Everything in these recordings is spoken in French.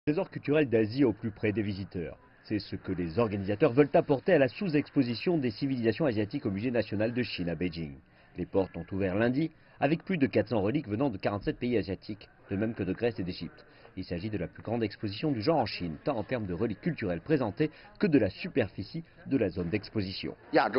Trésor culturel d'Asie au plus près des visiteurs. C'est ce que les organisateurs veulent apporter à la sous-exposition des civilisations asiatiques au Musée national de Chine à Beijing. Les portes ont ouvert lundi avec plus de 400 reliques venant de 47 pays asiatiques, de même que de Grèce et d'Égypte. Il s'agit de la plus grande exposition du genre en Chine, tant en termes de reliques culturelles présentées que de la superficie de la zone d'exposition.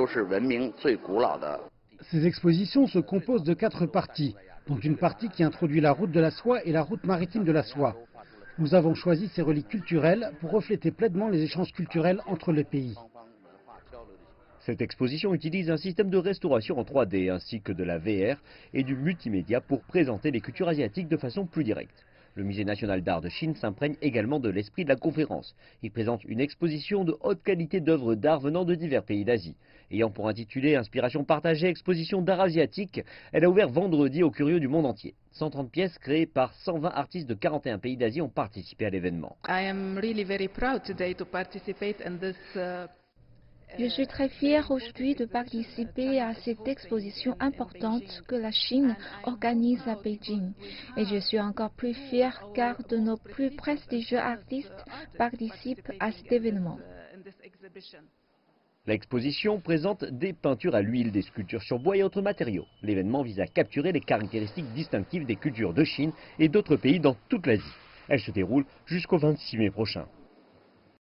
Ces expositions se composent de 4 parties, dont une partie qui introduit la route de la soie et la route maritime de la soie. Nous avons choisi ces reliques culturelles pour refléter pleinement les échanges culturels entre les pays. Cette exposition utilise un système de restauration en 3D ainsi que de la VR et du multimédia pour présenter les cultures asiatiques de façon plus directe. Le Musée national d'art de Chine s'imprègne également de l'esprit de la conférence. Il présente une exposition de haute qualité d'œuvres d'art venant de divers pays d'Asie. Ayant pour intitulé Inspiration partagée, exposition d'art asiatique, elle a ouvert vendredi aux curieux du monde entier. 130 pièces créées par 120 artistes de 41 pays d'Asie ont participé à l'événement. Je suis très fière aujourd'hui de participer à cette exposition importante que la Chine organise à Beijing. Et je suis encore plus fière car de nos plus prestigieux artistes participent à cet événement. L'exposition présente des peintures à l'huile, des sculptures sur bois et autres matériaux. L'événement vise à capturer les caractéristiques distinctives des cultures de Chine et d'autres pays dans toute l'Asie. Elle se déroule jusqu'au 26 mai prochain.